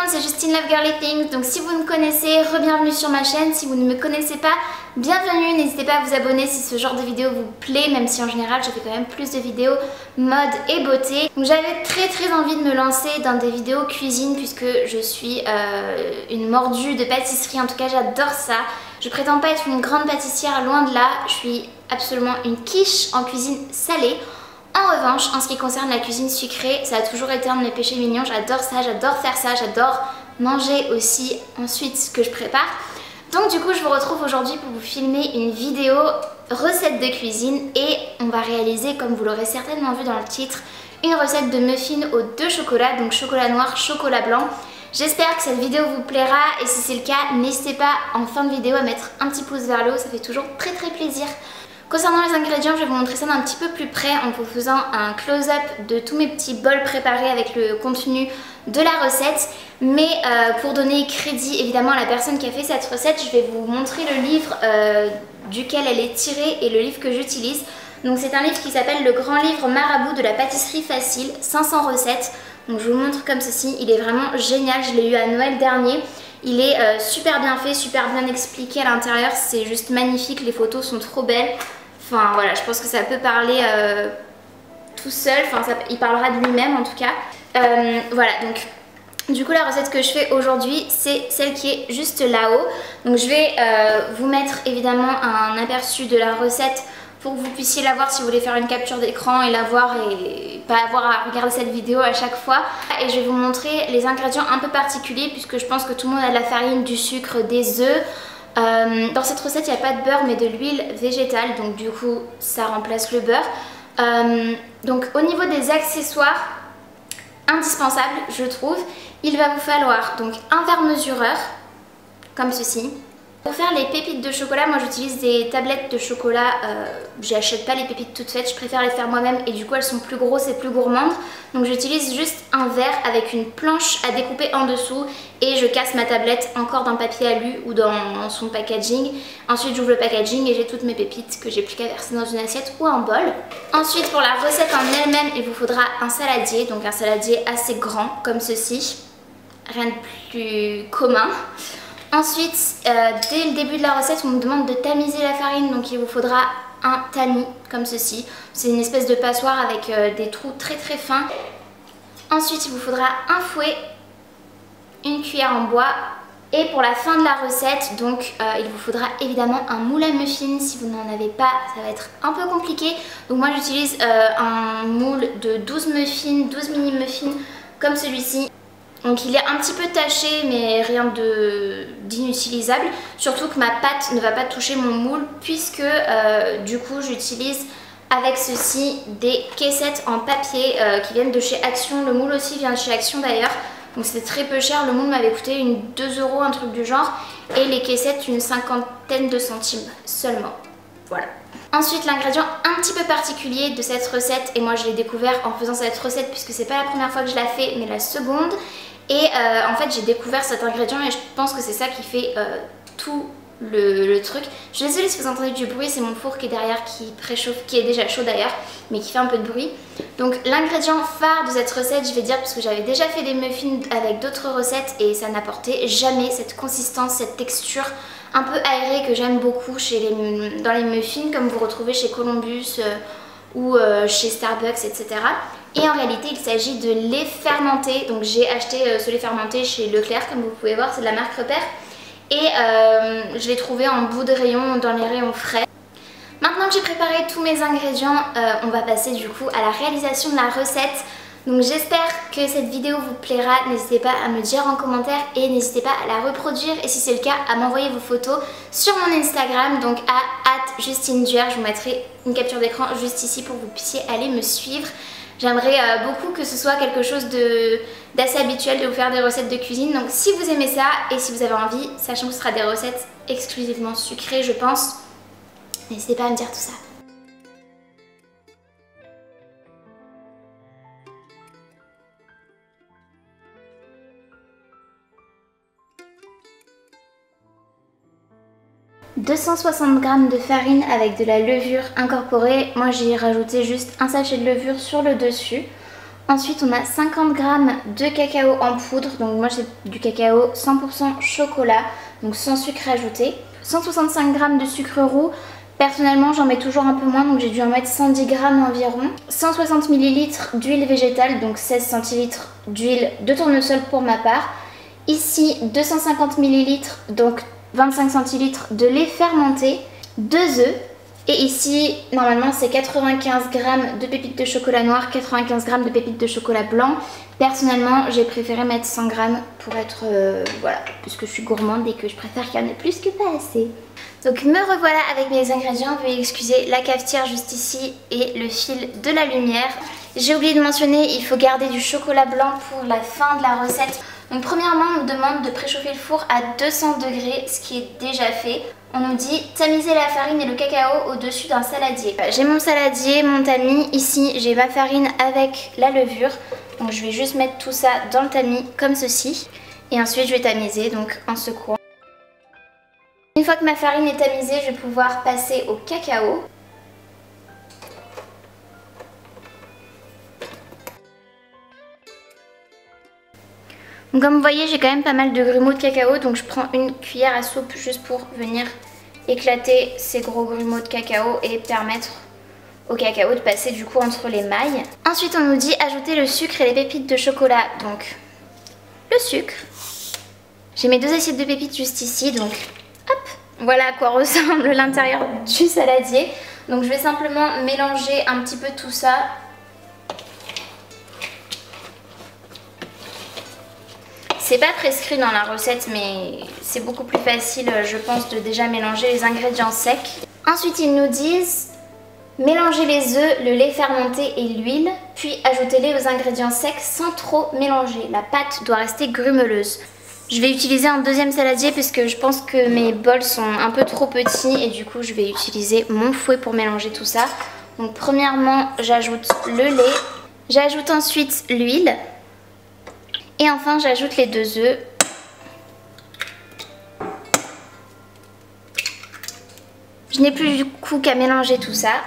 monde, c'est Justine Love Girly Things. Donc si vous me connaissez, re-bienvenue sur ma chaîne. Si vous ne me connaissez pas, bienvenue. N'hésitez pas à vous abonner si ce genre de vidéo vous plaît, même si en général je fais quand même plus de vidéos mode et beauté. Donc j'avais très envie de me lancer dans des vidéos cuisine puisque je suis une mordue de pâtisserie. En tout cas j'adore ça. Je prétends pas être une grande pâtissière, loin de là. Je suis absolument une quiche en cuisine salée. En revanche, en ce qui concerne la cuisine sucrée, ça a toujours été un de mes péchés mignons. J'adore ça, j'adore faire ça, j'adore manger aussi ensuite ce que je prépare. Donc du coup, je vous retrouve aujourd'hui pour vous filmer une vidéo recette de cuisine et on va réaliser, comme vous l'aurez certainement vu dans le titre, une recette de muffins aux 2 chocolats, donc chocolat noir, chocolat blanc. J'espère que cette vidéo vous plaira et si c'est le cas, n'hésitez pas en fin de vidéo à mettre un petit pouce vers le haut, ça fait toujours très plaisir. Concernant les ingrédients, je vais vous montrer ça d'un petit peu plus près en vous faisant un close-up de tous mes petits bols préparés avec le contenu de la recette. Mais pour donner crédit évidemment à la personne qui a fait cette recette, je vais vous montrer le livre duquel elle est tirée et le livre que j'utilise. Donc c'est un livre qui s'appelle Le Grand Livre Marabout de la Pâtisserie Facile, 500 recettes. Donc je vous montre comme ceci, il est vraiment génial, je l'ai eu à Noël dernier. Il est super bien fait, super bien expliqué à l'intérieur, c'est juste magnifique, les photos sont trop belles. Enfin voilà, je pense que ça peut parler tout seul, enfin il parlera de lui-même en tout cas. Voilà, donc du coup la recette que je fais aujourd'hui c'est celle qui est juste là-haut. Donc je vais vous mettre évidemment un aperçu de la recette pour que vous puissiez la voir si vous voulez faire une capture d'écran et la voir et pas avoir à regarder cette vidéo à chaque fois. Et je vais vous montrer les ingrédients un peu particuliers puisque je pense que tout le monde a de la farine, du sucre, des œufs. Dans cette recette il n'y a pas de beurre mais de l'huile végétale, donc du coup ça remplace le beurre. Donc au niveau des accessoires indispensables je trouve, il va vous falloir donc un verre mesureur comme ceci. Pour faire les pépites de chocolat, moi j'utilise des tablettes de chocolat, j'achète pas les pépites toutes faites, je préfère les faire moi-même et du coup elles sont plus grosses et plus gourmandes. Donc j'utilise juste un verre avec une planche à découper en dessous et je casse ma tablette encore dans papier alu ou dans son packaging. Ensuite j'ouvre le packaging et j'ai toutes mes pépites que j'ai plus qu'à verser dans une assiette ou un bol. Ensuite pour la recette en elle-même, il vous faudra un saladier, donc un saladier assez grand comme ceci, rien de plus commun. Ensuite, dès le début de la recette, on me demande de tamiser la farine, donc il vous faudra un tamis comme ceci. C'est une espèce de passoire avec des trous très fins. Ensuite, il vous faudra un fouet, une cuillère en bois. Et pour la fin de la recette, donc il vous faudra évidemment un moule à muffins. Si vous n'en avez pas, ça va être un peu compliqué. Donc moi j'utilise un moule de 12 muffins, 12 mini muffins comme celui-ci. Donc il est un petit peu taché mais rien d'inutilisable. Surtout que ma pâte ne va pas toucher mon moule puisque du coup j'utilise avec ceci des caissettes en papier qui viennent de chez Action. Le moule aussi vient de chez Action d'ailleurs. Donc c'était très peu cher, le moule m'avait coûté 2 €, un truc du genre. Et les caissettes une 50aine de centimes seulement. Voilà. Ensuite l'ingrédient un petit peu particulier de cette recette, et moi je l'ai découvert en faisant cette recette puisque c'est pas la première fois que je la fais mais la seconde. Et en fait j'ai découvert cet ingrédient et je pense que c'est ça qui fait tout le truc. Je suis désolée si vous entendez du bruit, c'est mon four qui est derrière qui préchauffe, qui est déjà chaud d'ailleurs, mais qui fait un peu de bruit. Donc l'ingrédient phare de cette recette, je vais dire, parce que j'avais déjà fait des muffins avec d'autres recettes et ça n'apportait jamais cette consistance, cette texture un peu aérée que j'aime beaucoup dans les muffins comme vous retrouvez chez Columbus ou chez Starbucks, etc. Et en réalité il s'agit de lait fermenté. Donc j'ai acheté ce lait fermenté chez Leclerc comme vous pouvez voir, c'est de la marque Repère. Et je l'ai trouvé en bout de rayon dans les rayons frais. Maintenant que j'ai préparé tous mes ingrédients, on va passer du coup à la réalisation de la recette. Donc j'espère que cette vidéo vous plaira, n'hésitez pas à me dire en commentaire et n'hésitez pas à la reproduire et si c'est le cas à m'envoyer vos photos sur mon Instagram, donc à @JustineDuer. Je vous mettrai une capture d'écran juste ici pour que vous puissiez aller me suivre. J'aimerais beaucoup que ce soit quelque chose d'assez habituel de vous faire des recettes de cuisine. Donc si vous aimez ça et si vous avez envie, sachant que ce sera des recettes exclusivement sucrées je pense, n'hésitez pas à me dire tout ça. « 260 g de farine avec de la levure incorporée. Moi j'ai rajouté juste un sachet de levure sur le dessus. Ensuite on a 50 g de cacao en poudre, donc moi j'ai du cacao 100% chocolat, donc sans sucre ajouté. 165 g de sucre roux, personnellement j'en mets toujours un peu moins, donc j'ai dû en mettre 110 g environ. 160 ml d'huile végétale, donc 16 centilitres d'huile de tournesol pour ma part. Ici 250 ml, donc 25 centilitres de lait fermenté, 2 œufs. Et ici, normalement, c'est 95 g de pépites de chocolat noir, 95 g de pépites de chocolat blanc. Personnellement, j'ai préféré mettre 100 g pour être, voilà, puisque je suis gourmande et que je préfère qu'il y en ait plus que pas assez. Donc me revoilà avec mes ingrédients. Veuillez excuser la cafetière juste ici et le fil de la lumière. J'ai oublié de mentionner, il faut garder du chocolat blanc pour la fin de la recette. Donc premièrement, on nous demande de préchauffer le four à 200 degrés, ce qui est déjà fait. On nous dit tamiser la farine et le cacao au-dessus d'un saladier. J'ai mon saladier, mon tamis. Ici, j'ai ma farine avec la levure. Donc je vais juste mettre tout ça dans le tamis comme ceci. Et ensuite, je vais tamiser donc en secouant. Une fois que ma farine est tamisée, je vais pouvoir passer au cacao. Donc comme vous voyez, j'ai quand même pas mal de grumeaux de cacao, donc je prends une cuillère à soupe juste pour venir éclater ces gros grumeaux de cacao et permettre au cacao de passer du coup entre les mailles. Ensuite on nous dit ajouter le sucre et les pépites de chocolat, donc le sucre. J'ai mes 2 assiettes de pépites juste ici, donc hop, voilà à quoi ressemble l'intérieur du saladier. Donc je vais simplement mélanger un petit peu tout ça. C'est pas prescrit dans la recette, mais c'est beaucoup plus facile, je pense, de déjà mélanger les ingrédients secs. Ensuite, ils nous disent mélanger les œufs, le lait fermenté et l'huile, puis ajoutez-les aux ingrédients secs sans trop mélanger. La pâte doit rester grumeleuse. Je vais utiliser un deuxième saladier parce que je pense que mes bols sont un peu trop petits et du coup, je vais utiliser mon fouet pour mélanger tout ça. Donc, premièrement, j'ajoute le lait, j'ajoute ensuite l'huile. Et enfin, j'ajoute les 2 œufs. Je n'ai plus du coup qu'à mélanger tout ça.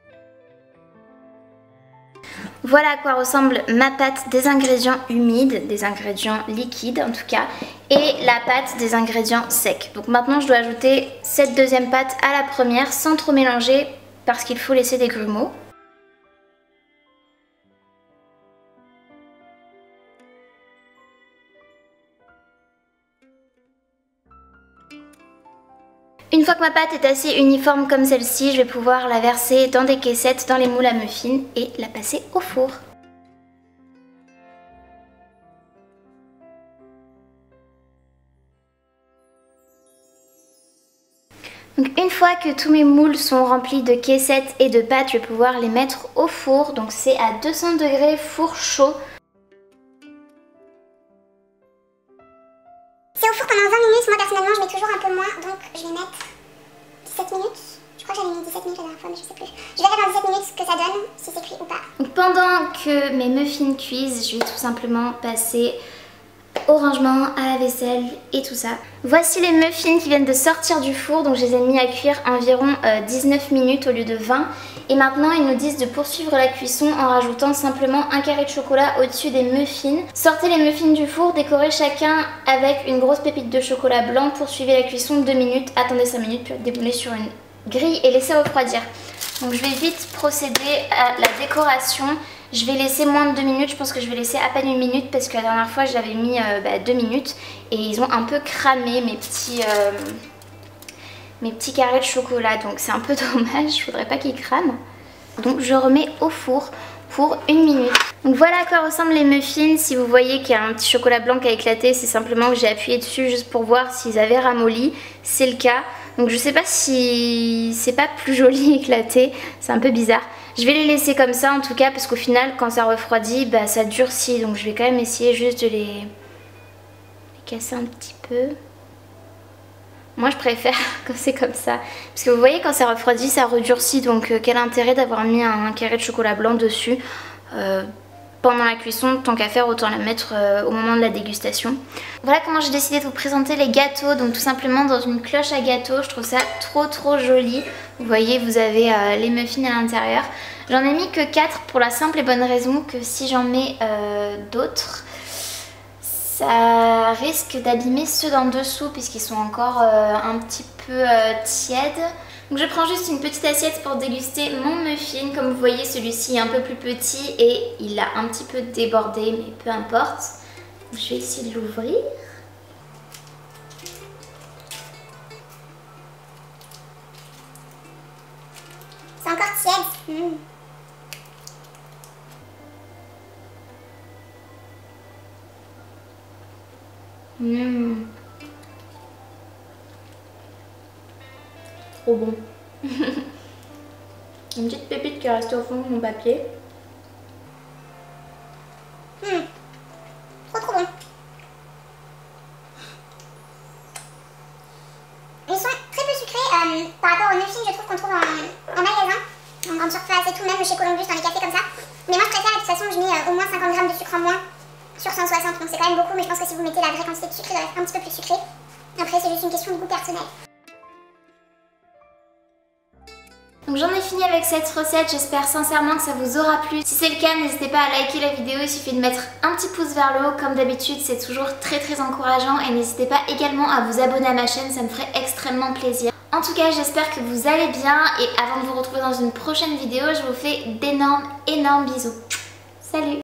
Voilà à quoi ressemble ma pâte des ingrédients humides, des ingrédients liquides en tout cas, et la pâte des ingrédients secs. Donc maintenant, je dois ajouter cette deuxième pâte à la première sans trop mélanger parce qu'il faut laisser des grumeaux. Une fois que ma pâte est assez uniforme comme celle-ci, je vais pouvoir la verser dans des caissettes, dans les moules à muffins et la passer au four. Donc une fois que tous mes moules sont remplis de caissettes et de pâtes, je vais pouvoir les mettre au four. Donc c'est à 200 degrés, four chaud. C'est au four pendant 20 minutes, moi personnellement je mets toujours un peu moins, donc je vais mettre 17 minutes. Je crois que j'avais mis 17 minutes la dernière fois, mais je sais plus. Je verrai dans 17 minutes ce que ça donne, si c'est cuit ou pas. Donc pendant que mes muffins cuisent, je vais tout simplement passer au rangement, à la vaisselle et tout ça. Voici les muffins qui viennent de sortir du four, donc je les ai mis à cuire environ 19 minutes au lieu de 20. Et maintenant ils nous disent de poursuivre la cuisson en rajoutant simplement un carré de chocolat au-dessus des muffins. Sortez les muffins du four, décorez chacun avec une grosse pépite de chocolat blanc, poursuivez la cuisson 2 minutes, attendez 5 minutes puis démoulez sur une grille et laissez refroidir. Donc je vais vite procéder à la décoration. Je vais laisser moins de 2 minutes, je pense que je vais laisser à peine 1 minute parce que la dernière fois j'avais mis 2 minutes et ils ont un peu cramé mes petits carrés de chocolat, donc c'est un peu dommage, je voudrais pas qu'ils crament. Donc je remets au four pour 1 minute. Donc voilà à quoi ressemblent les muffins. Si vous voyez qu'il y a un petit chocolat blanc qui a éclaté, c'est simplement que j'ai appuyé dessus juste pour voir s'ils avaient ramolli, c'est le cas. Donc je sais pas si c'est pas plus joli éclaté, c'est un peu bizarre. Je vais les laisser comme ça en tout cas parce qu'au final quand ça refroidit, bah, ça durcit. Donc je vais quand même essayer juste de les casser un petit peu. Moi je préfère quand c'est comme ça. Parce que vous voyez quand ça refroidit ça redurcit. Donc quel intérêt d'avoir mis un carré de chocolat blanc dessus pendant la cuisson, tant qu'à faire autant la mettre au moment de la dégustation. Voilà comment j'ai décidé de vous présenter les gâteaux. Donc tout simplement dans une cloche à gâteau, je trouve ça trop joli. Vous voyez, vous avez les muffins à l'intérieur. J'en ai mis que 4 pour la simple et bonne raison que si j'en mets d'autres, ça risque d'abîmer ceux d'en dessous puisqu'ils sont encore un petit peu tièdes. Donc je prends juste une petite assiette pour déguster mon muffin. Comme vous voyez, celui-ci est un peu plus petit et il a un petit peu débordé, mais peu importe. Donc, je vais essayer de l'ouvrir. C'est encore tiède. Trop bon. Une petite pépite qui est restée au fond de mon papier. Trop bon. Ils sont très peu sucrés par rapport aux muffins, je trouve, qu'on trouve en magasin, en grande surface et tout, même chez Columbus dans les cafés comme ça. Mais moi je préfère, et de toute façon je mets au moins 50 grammes de sucre en moins sur 160, donc c'est quand même beaucoup, mais je pense que si vous mettez la vraie quantité de sucre, il va être un petit peu plus sucré. Après c'est juste une question de goût personnel. Donc j'en ai fini avec cette recette, j'espère sincèrement que ça vous aura plu. Si c'est le cas, n'hésitez pas à liker la vidéo, il suffit de mettre un petit pouce vers le haut comme d'habitude, c'est toujours très encourageant. Et n'hésitez pas également à vous abonner à ma chaîne, ça me ferait extrêmement plaisir. En tout cas, j'espère que vous allez bien et avant de vous retrouver dans une prochaine vidéo, je vous fais d'énormes bisous. Salut!